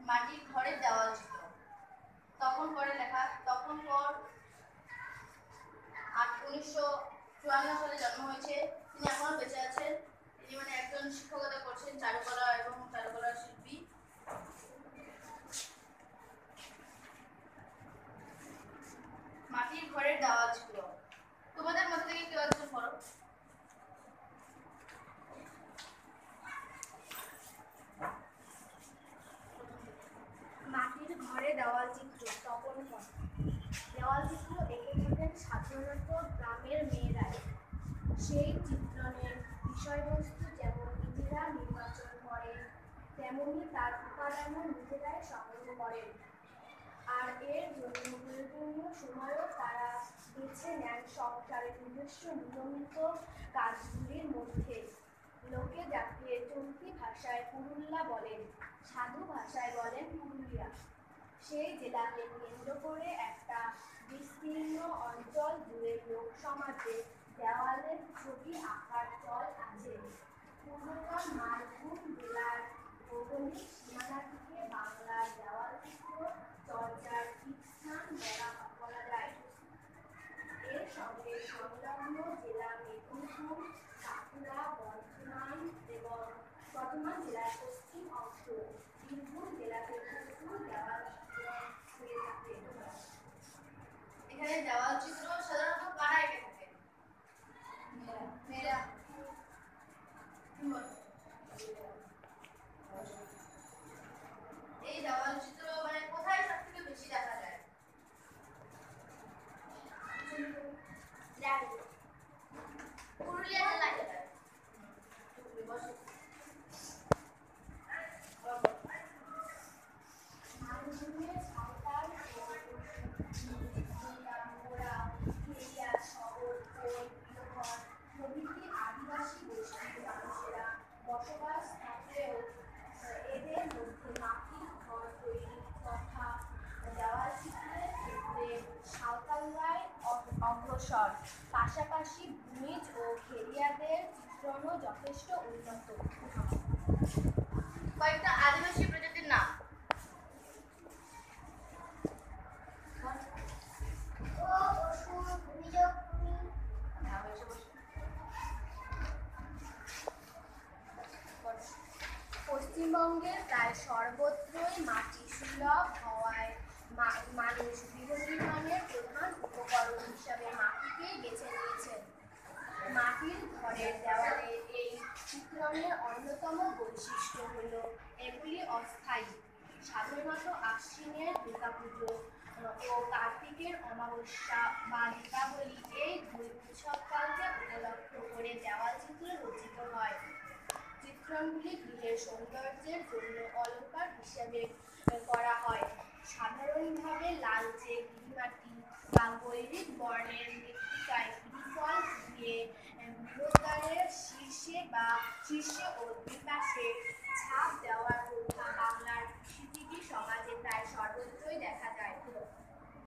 মাটির ঘরের দেওয়াল চিত্র। তপন করের লেখা। তপন কর 1954 সালে জন্ম হয়েছে। তিনি এখনো বেঁচে আছেন। তিনি একজন শিক্ষকতা করছেন, চারুকলা এবং চারুকলার শিল্পী। মাটির ঘরের দেওয়াল চিত্র। তোমাদের মধ্যে থেকে কেউ একজন পড়ো। মাটির ঘরে দেওয়াল চিত্র। তপন কর। দেওয়াল চিত্র এঁকে থাকেন সাধারণত গ্রামের মেয়েরাই। সেই চিত্রণের বিষয়বস্তু যেমন নিজেরা নির্বাচন করেন, তেমনি তার উপাদানও নিজেরাই সংগ্রহ করেন। আর এর জন্য প্রয়োজনীয় সময়ও তারা বেছে নেন সংসারের নিজস্ব নিয়মিত কাজগুলির মধ্যে। লোকে যাকে চলতি ভাষায় পুরুল্লা বলেন, সাধু ভাষায় বলেন পুরুলিয়া। সেই জেলাকে কেন্দ্র করে একটা বিস্তীর্ণ অঞ্চল জুড়ে লোক সমাজে দেওয়ালের ছবি আঁকার চল আছে। পূর্বতন মালভূম জেলার ভৌগোলিক সীমানাটিকে বাংলার দেওয়াল চিত্র চর্চার পীঠস্থান বলা যায়। এর সঙ্গে সংলগ্ন জেলা মেদিনীপুর, বাঁকুড়া, বর্ধমান এবং বর্ধমান জেলার পশ্চিম অংশ, বীরভূম জেলাতে প্রচুর দেওয়াল চিত্র হয়ে থাকে। এখানে দেওয়াল চিত্র সাধারণত কারা এঁকে থাকে? মেয়েরা। এই দেওয়াল চিত্র কোথায় সব থেকে বেশি দেখা যায়? পুরুলিয়া জেলায় যায়। মালভূমে সাঁওতাল, মোরা, খেরিয়া, শবর, কোল, গৃহঘর প্রভৃতি আদিবাসী গোষ্ঠীর মানুষেরা বসবাস থাকলেও এদের মধ্যে মাটির ঘর তৈরির তথা দেওয়াল চিত্রের ক্ষেত্রে সাঁওতালরাই অগ্রসর। পাশাপাশি ভূমিজ ও খেরিয়াদের চিত্রণও যথেষ্ট উন্নত। কয়েকটা আদিবাসী প্রজাতির নাম। পশ্চিমবঙ্গের প্রায় সর্বত্রই মাটি সুলভ হওয়ায় মানুষ গৃহ নির্মাণের প্রধান উপকরণ হিসাবে মাটিকেই বেছে নিয়েছেন। মাটির ঘরের দেওয়ালে এই চিত্রণের অন্যতম বৈশিষ্ট্য হল এগুলি অস্থায়ী। সাধারণত আশ্বিনের দুর্গাপুজো ও কার্তিকের অমাবস্যা বা দীপাবলি এই দুই উৎসবকালকে উপলক্ষ করে দেওয়াল চিত্র রচিত হয়। চিত্রণগুলি গৃহের সৌন্দর্যের জন্য অলংকার হিসেবে করা হয়। সাধারণভাবে লালচে গৃহমাটি বা গৈরিক বর্ণের মৃত্তিকায় গৃহফল দিয়ে গৃহদ্বারের শীর্ষে ও দুই পাশে ছাপ দেওয়ার